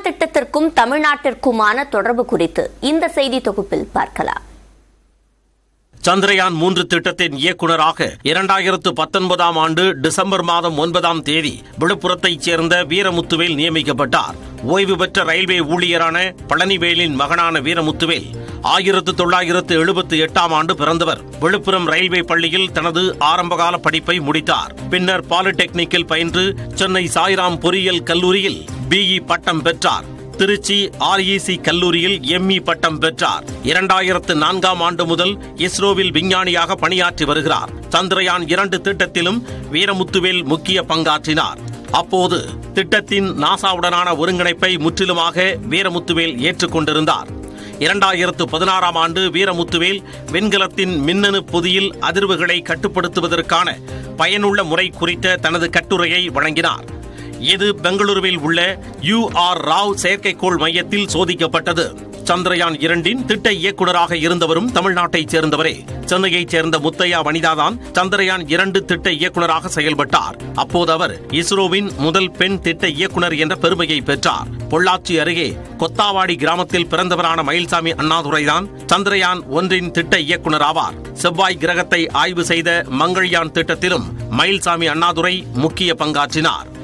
சந்திரயான் திட்டத்திற்கும் தமிழ்நாட்டிற்குமான தொடர்பு குறித்து இந்த செய்தி தொகுப்பில் பார்க்கலாம். சந்திரயான் 3 திட்டத்தின் இயக்குநராக 2019 ஆண்டு டிசம்பர் மாதம் 9 விழுப்புரத்தைச் சேர்ந்த வீரமுத்துவேல் நியமிக்கப்பட்டார். ஓய்வு பெற்ற ரயில்வே ஊழியரான பழனிவேலின் மகனான வீரமுத்துவேல் 1978 ஆண்டு பிறந்தவர். விழுப்புரம் ரயில்வே பள்ளியில் தனது ஆரம்பகால படிப்பை முடித்தார். பின்னர் பாலிடெக்னிக்கில் பயின்று சென்னை சாய்ராம் பொறியியல் கல்லூரியில் BE பட்டம் பெற்றார். திருச்சி REC கல்லூரியில் ME பட்டம் பெற்றார். 2004 ஆண்டு முதல் இஸ்ரோவில் விஞ்ஞானியாக பணியாற்றி வருகிறார். சந்திரயான் 2 திட்டத்திலும் வீரமுத்துவேல் முக்கிய பங்காற்றினார். அப்போது திட்டத்தின் நாசாவுடனான ஒருங்கிணைப்பை முற்றிலுமாக வீரமுத்துவேல் ஏற்றுக்கொண்டிருந்தார். 2016 ஆண்டு வீரமுத்துவேல் விண்கலத்தின் மின்னணு பொதியில் அதிர்வுகளை கட்டுப்படுத்துவதற்கான பயனுள்ள முறை குறித்த தனது கட்டுரையை வழங்கினார். இது பெங்களூருவில் உள்ள UR ராவ் செயற்கைக்கோள் மையத்தில் சோதிக்கப்பட்டது. சந்திரயான் 2 திட்ட இயக்குநராக இருந்தவரும் தமிழ்நாட்டைச் சேர்ந்தவரே. சென்னையைச் சேர்ந்த முத்தையா வனிதாதான் சந்திரயான் 2 திட்ட இயக்குநராக செயல்பட்டார். அப்போது அவர் இஸ்ரோவின் முதல் பெண் திட்ட இயக்குநர் என்ற பெருமையை பெற்றார். பொள்ளாச்சி அருகே கொத்தாவாடி கிராமத்தில் பிறந்தவரான மயில்சாமி அண்ணாதுரைதான் சந்திரயான் 1 திட்ட இயக்குநர் ஆவார். செவ்வாய் கிரகத்தை ஆய்வு செய்த மங்கள்யான் திட்டத்திலும் மயில்சாமி அண்ணாதுரை முக்கிய பங்காற்றினார்.